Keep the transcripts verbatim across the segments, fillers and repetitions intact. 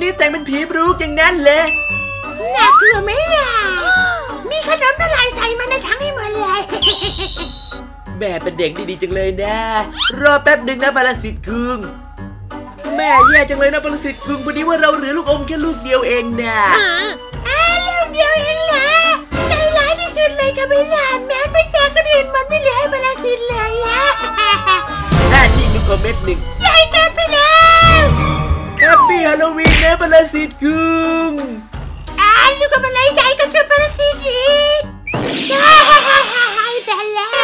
นี้แต่งเป็นผีบรูอย่างนั้นเลยน่ากลัวไหมล่ะมีขนมละลายใส่มาในถังให้หมดเลยแม่เป็นเด็กดีๆจังเลยนะรอแป๊บหนึ่งนะปรสิตคุงแม่แย่จังเลยนะปรสิตคุงพอดีว่าเราเหลือลูกอมแค่ลูกเดียวเองนะอ้าลูกเดียวเองเหรอใจร้ายที่สุดเลยกับไม่ลาแม้ไปแจกคนอื่นมันไม่เหลือให้ปรสิตเลยอะน่าที่ลูกอมเม็ดหนึ่งใหญ่เกินไปแล้วแฮปปี้ฮาโลวีนนะปรสิตคุงอ้าลูกอมอะไรใหญ่กว่าชุดปรสิตอีกฮ่าฮ่าฮ่าฮ่าฮ่าแบนแล้ว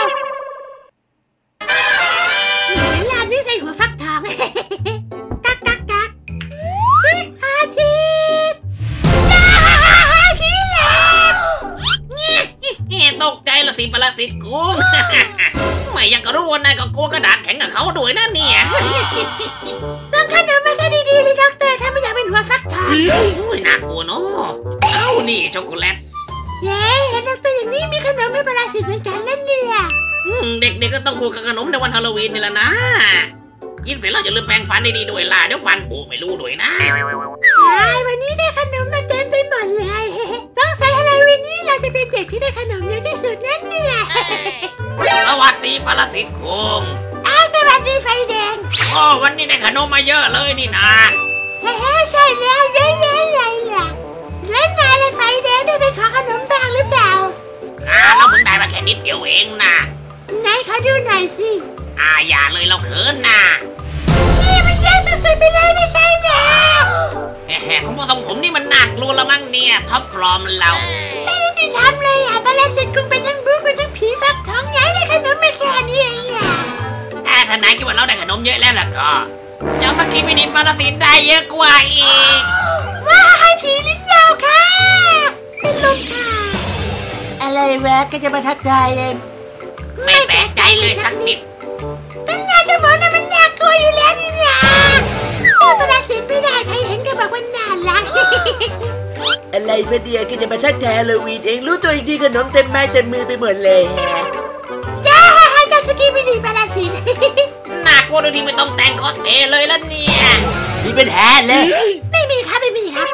หลานนี่ใส่หัวฟักทองกักกักกักพี่อาชีพฮ่าฮ่าฮ่าพี่แหลมเนี่ยตกใจละสิปรสิตกุงไม่ยังกระรู้นายก็กลัวกระดาษแข็งกับเขาด้วยนะเนี่ยต้องขนมมาซะดีๆเลยด็อกเตอร์ถ้าไม่อยากเป็นหัวฟักทองอุ้ยน่ากลัวเนาะเอ้านี่ช็อกโกแลตเย้เห็นด็อกเตอร์อย่างนี้มีขนมให้ปรสิตเหมือนกันนั่นเนี่ยเด็กๆก็ต้องคู่กับขนมในวันฮาโลวีนนี่แหละนะกินเสร็จแล้วอย่าลืมแปรงฟันดีๆด้วยล่ะเดี๋ยวฟันผุไม่รู้ด้วยนะใช่วันนี้ได้ขนมมาเต็มไปหมดเลยต้องใส่ฮาโลวีนนี้เราจะเป็นเด็กที่ได้ขนมเยอะที่สุดนั่นเนี่ยสวัสดีปรสิตคุงอ้าวสวัสดีไฟแดงโอ้วันนี้ได้ขนมมาเยอะเลยนี่นะเฮ้ใช่แล้วเยอะแยะเลยล่ะแล้วนายและไฟแดงได้ไปขอขนมบ้างหรือเปล่าอ่าเราเพิ่งได้มาแค่นิดเดียวเองนะไหนขอดูหน่อยสิอ่าอย่าเลยเราเขินนะนี่มันยากสุดๆไปเลยไม่ใช่เหรอแหมของพวกผมผมนี่มันหนักรู้ละมั้งเนี่ยท็อปฟลอร์มเราไม่ได้ที่ทำเลยอ่ะปรสิตกุงเป็นทั้งบู๊เป็นทั้งผีฟักทองไงได้ขนมไม่แค่นี้เองอ่ะแต่ถ้านายคิดว่าเราได้ขนมเยอะแล้วล่ะก็เจ้าสกิมินิปรสิตได้เยอะกว่าอีกว้าให้ผีลิ้นยาวค่ะเป็นลมค่ะอะไรแวะก็จะมาทักทายเองไม่แปลกใจเลยสักนิดเป็นไงจะบอกนะมันน่ากลัวอยู่แล้วนี่นะตัวปรสิตไม่ได้ใครเห็นก็บอกว่าน่ารักอะไรเฟเดียก็จะมาทักทายฮาโลวีนเองรู้ตัวอีกทีขนมเต็มไม้เต็มมือไปหมดเลยจ้าจ้าสกีไม่ดีปรสิตน่ากลัวโดยที่ไม่ต้องแต่งคอสเพลย์เลยแล้วเนี่ยมีปัญหาเลยไม่มีครับไม่มีครับ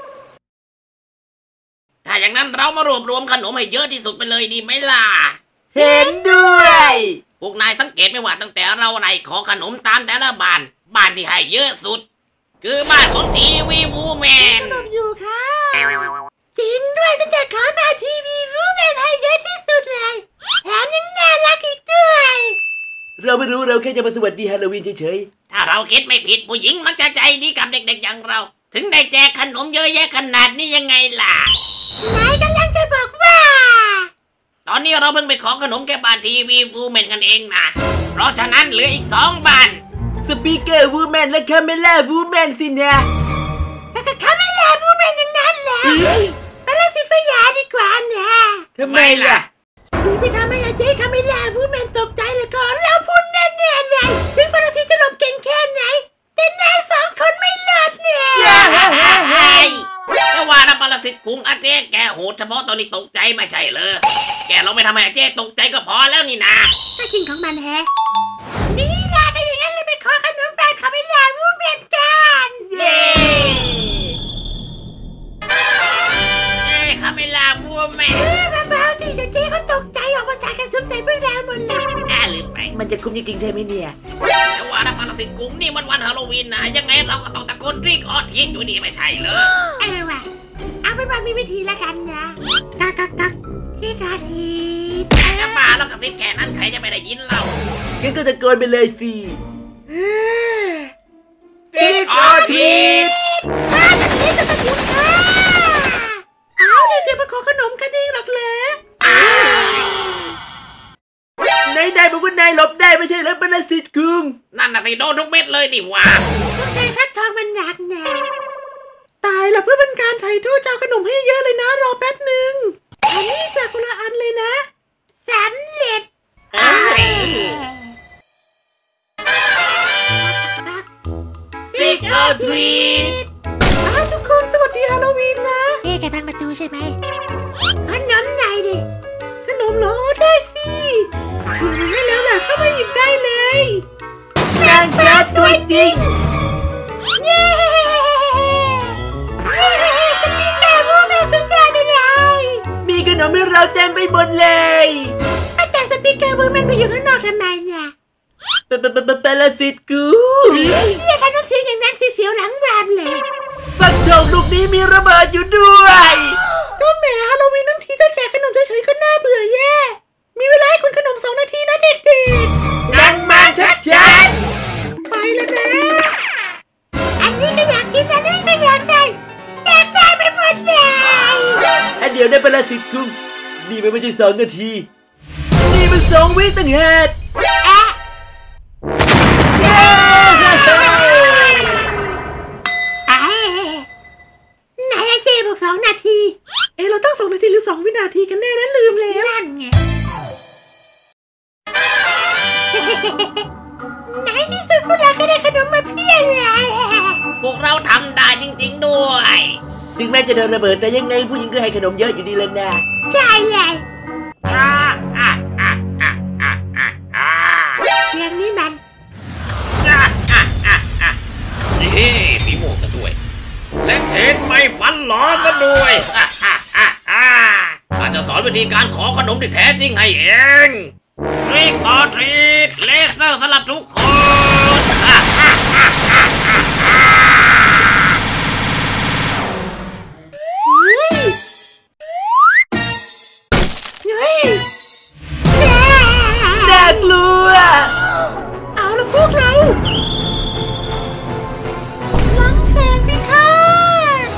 ถ้าอย่างนั้นเรามารวบรวมขนมให้เยอะที่สุดไปเลยดีไหมล่ะเห็นด้วยพวกนายสังเกตไหมว่าตั้งแต่เราไล่ขอขนมตามแต่ละบ้านบ้านที่ให้เยอะสุดคือบ้านของทีวีวูแมนขนมอยู่ค่ะจริงด้วยตั้งแต่ขอมาทีวีวูแมนให้เยอะที่สุดเลยแถมยังน่ารักอีกด้วยเราไม่รู้เราแค่จะมาสวัสดีฮาโลวีนเฉยๆถ้าเราคิดไม่ผิดผู้หญิงมักจะใจดีกับเด็กๆอย่างเราถึงได้แจกขนมเยอะแยะขนาดนี้ยังไงล่ะนายกำลังจะบอกว่าตอนนี้เราเพิ่งไปขอขนมแค่บ้านทีวีวูแมนกันเองนะเพราะฉะนั้นเหลืออีกสองบ้านสปีกเกอร์วูแมนและคาเมล่าวูแมนสินะถ้าคาเมล่าวูแมนอย่างนั้นแหละปรสิตพยาดีกว่าเนี่ยทำไมล่ะคุณไปทำให้อาเจ๊คาเมล่าวูแมนตกใจเลยก่อนเราพูดแน่ๆเลยถึงปรสิตจะหลบเก่งแค่ไหนแต่นายสองคนไม่รอดเนี่ยแต่ว่านะปรสิตคุงอาเจ๊แกโหดเฉพาะตอนนี้ตกใจไม่ใช่เลยแกเราไม่ทำให้อาเจ๊ตกใจก็พอแล้วนี่นะก็จริงของมันแฮะนี่ล่ะถ้าอย่างนั้นเลยไปขอขนมบ้านคาเมล่าวูแมนกันเย้คาเมล่าวูแมนเบาๆสิเดี๋ยวเจ๊เขาตกใจออกมาสายกันซุ่มใส่พวกเราหมดเลยอ่าลืมไปมันจะคุ้มจริงๆใช่ไหมเนี่ยแต่ว่านะปรสิตคุงนี่มันวันฮาโลวีนนะยังไงเราก็ต้องตะโกนรีกออทีอยู่นี่ไม่ใช่เลยเออว่ะเอาเป็นว่ามีวิธีละกันนะกักกักกักที่กาทีจะมาแล้วกับซิปแค่นั้นใครจะไม่ได้ยินเรางั้นก็ตะโกนไปเลยสิรีกออทีมาจากนี้จะตะโกนค่ะเอาเดี๋ยวจะมาขอขนมกันเองหรอกเหรอนายนายบอกว่านายหลบได้ไม่ใช่เหรอปรสิตคุงนั่นน่ะสิโดนทุกเม็ดเลยนี่หว่าต้องใจฟักทองมันหนักแน่ตายแล้วเพื่อเป็นการไถ่โทษเจ้าขนมให้เยอะเลยนะรอแป๊บหนึ่งอันนี้จากคนละอันเลยนะสำเร็จ Trick or treat ทุกคนสวัสดีฮาโลวีนนะเอ๊ะแกพังประตูใช่ไหมขนมไหนดิขนมเหรอได้สิให้แล้วแหละเข้ามาหยิบได้เลยนางฟ้าตัวจริงเย้ทำไมเนี่ยปปปปปรสิตกูอย่าทำน้ำเสียงอย่างนั้นสิเสียวหลังวานเลยฟักทองลูกนี้มีระเบิดอยู่ด้วยก็แหมฮาโลวีนทั้งทีจะแจกขนมเฉยๆก็น่าเบื่อแย่มีเวลาให้คุณขนมสองนาทีนะเด็กๆนั่งมาชัดชัดไปแล้วนะอันนี้ก็อยากกินอันนี้ก็อยากได้อยากได้ไปหมดเลยอันเดียวได้ปรสิตคุงนี่มันไม่ใช่สองนาที นี่มันสองวิต่างหากอะเย้ไอ้ไหนอะเจบอกสองนาทีเอ๊ะเราต้องสองนาทีหรือสองวินาทีกันแน่นะลืมแล้วนั่นไง ไหนที่สุดพวกเราก็ได้ขนมมาเพียบเลยพวกเราทำได้จริงๆด้วยถึงแม้จะโดนระเบิดแต่ยังไงผู้หญิงก็ให้ขนมเยอะอยู่ดีเลยนะใช่เลยอ่าอ่าอ่าอ่าอ่าอ่าอ่าเสียงนี้มันอ่าอ่าอ่าอ่าเฮ้สีม่วงซะด้วย และเห็นไม่ฟันหลอซะด้วยอ่าอ่าอ่าอ่าอาจจะสอนวิธีการขอขนมที่แท้จริงให้เองทริกออทรีตเลเซอร์สำหรับทุกคนอ่าอ่าอ่าอ่าอ่าเฮ้ยเฮ้ยแย่น่ากลัวเอาละพวกเราลังแสงพิฆาต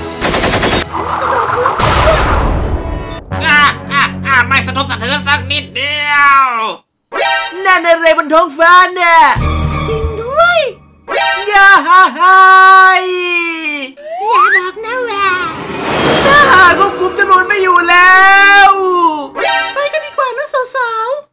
อ่าอ่าอ่าไม่สะทกสะเทือนสักนิดเดียวนั่นอะไรบนท้องฟ้าเนี่ยจริงด้วยอย่าฮ่าฮ่าอย่าบอกนะว่าถ้าหากควบคุมจรวดไม่อยู่แล้วไปกันดีกว่านะสาวๆ